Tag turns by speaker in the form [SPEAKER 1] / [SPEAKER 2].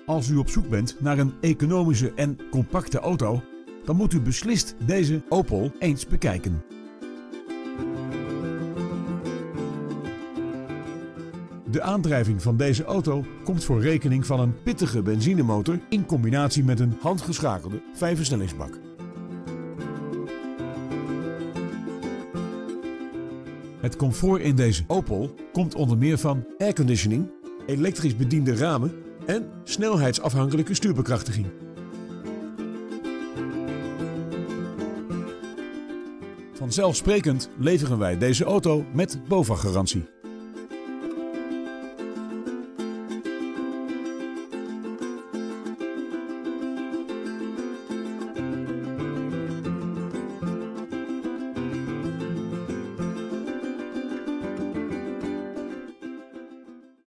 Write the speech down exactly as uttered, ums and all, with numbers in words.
[SPEAKER 1] Als u op zoek bent naar een economische en compacte auto, dan moet u beslist deze Opel eens bekijken. De aandrijving van deze auto komt voor rekening van een pittige benzinemotor in combinatie met een handgeschakelde vijfversnellingsbak. Het comfort in deze Opel komt onder meer van airconditioning, elektrisch bediende ramen en snelheidsafhankelijke stuurbekrachtiging. Vanzelfsprekend leveren wij deze auto met BOVAG-garantie.